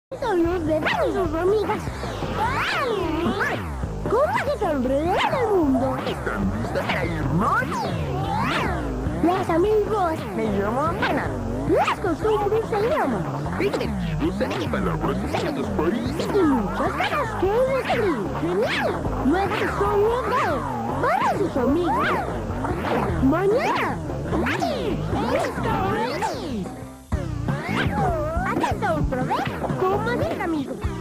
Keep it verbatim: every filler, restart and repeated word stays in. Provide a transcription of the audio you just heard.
Son los bebés y sus hormigas. ¿Cómo se sonríe del mundo? ¿Están listas para irnos? Los amigos. Me llamo Ana. Las costumbres se llaman. Usan las palabras de los países. Y muchas cosas que descubrir. Genial. Nuestros son legales. Para sus amigos. Mañana. Atentos, probé. ¿Cómo es, amigos?